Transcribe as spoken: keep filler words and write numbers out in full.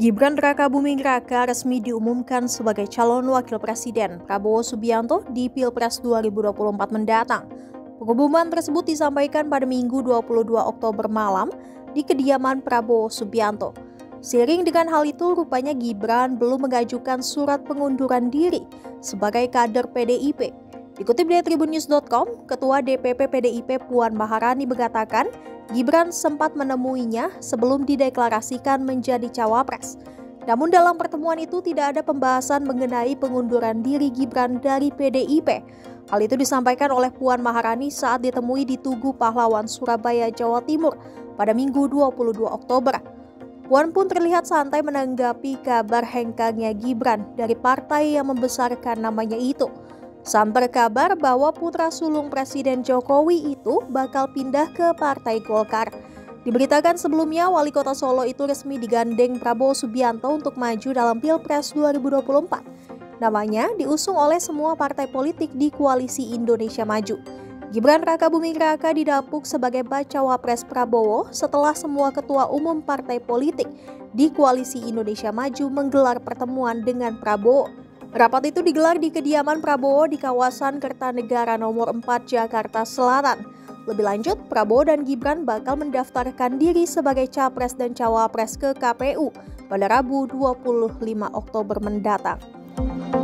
Gibran Rakabuming Raka resmi diumumkan sebagai calon wakil presiden Prabowo Subianto di Pilpres dua ribu dua puluh empat mendatang. Pengumuman tersebut disampaikan pada Minggu dua puluh dua Oktober malam di kediaman Prabowo Subianto. Seiring dengan hal itu, rupanya Gibran belum mengajukan surat pengunduran diri sebagai kader P D I P. Dikutip dari tribunnews dot com, Ketua D P P P D I P Puan Maharani mengatakan Gibran sempat menemuinya sebelum dideklarasikan menjadi cawapres. Namun dalam pertemuan itu tidak ada pembahasan mengenai pengunduran diri Gibran dari P D I P. Hal itu disampaikan oleh Puan Maharani saat ditemui di Tugu Pahlawan, Surabaya, Jawa Timur pada Minggu dua puluh dua Oktober. Puan pun terlihat santai menanggapi kabar hengkangnya Gibran dari partai yang membesarkan namanya itu. Sampai kabar bahwa putra sulung Presiden Jokowi itu bakal pindah ke Partai Golkar. Diberitakan sebelumnya, Wali Kota Solo itu resmi digandeng Prabowo Subianto untuk maju dalam Pilpres dua ribu dua puluh empat. Namanya diusung oleh semua partai politik di Koalisi Indonesia Maju. Gibran Rakabuming Raka didapuk sebagai bacawa pres Prabowo setelah semua ketua umum partai politik di Koalisi Indonesia Maju menggelar pertemuan dengan Prabowo. Rapat itu digelar di kediaman Prabowo di kawasan Kertanegara nomor empat Jakarta Selatan. Lebih lanjut, Prabowo dan Gibran bakal mendaftarkan diri sebagai capres dan cawapres ke K P U pada Rabu dua puluh lima Oktober mendatang.